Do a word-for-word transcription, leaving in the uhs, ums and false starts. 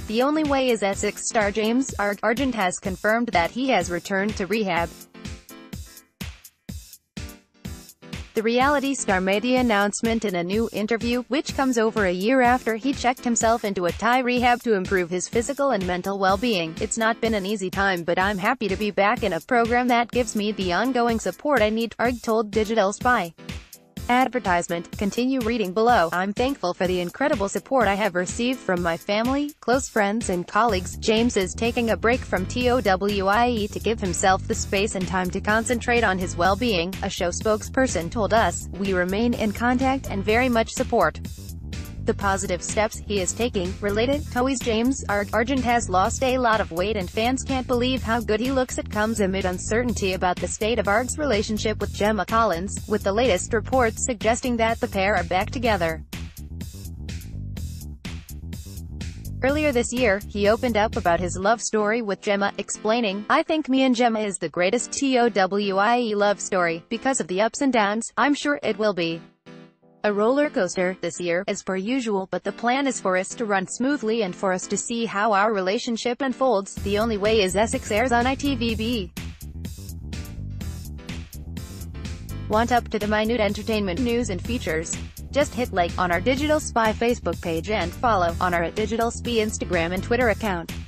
The Only Way is Essex star James Ar- Argent has confirmed that he has returned to rehab. The reality star made the announcement in a new interview, which comes over a year after he checked himself into a Thai rehab to improve his physical and mental well-being. "It's not been an easy time, but I'm happy to be back in a program that gives me the ongoing support I need," Arg told Digital Spy. Advertisement. Continue reading below. "I'm thankful for the incredible support I have received from my family, close friends and colleagues." James is taking a break from TOWIE to give himself the space and time to concentrate on his well-being, a show spokesperson told us. "We remain in contact and very much support the positive steps he is taking." Related, Toei's James Ar- Argent has lost a lot of weight and fans can't believe how good he looks. It comes amid uncertainty about the state of Arg's relationship with Gemma Collins, with the latest reports suggesting that the pair are back together. Earlier this year, he opened up about his love story with Gemma, explaining, "I think me and Gemma is the greatest TOWIE love story. Because of the ups and downs, I'm sure it will be a roller coaster this year, as per usual, but the plan is for us to run smoothly and for us to see how our relationship unfolds." The Only Way is Essex airs on I T V B. Want up-to-the-minute entertainment news and features? Just hit like on our Digital Spy Facebook page and follow on our at Digital Spy Instagram and Twitter account.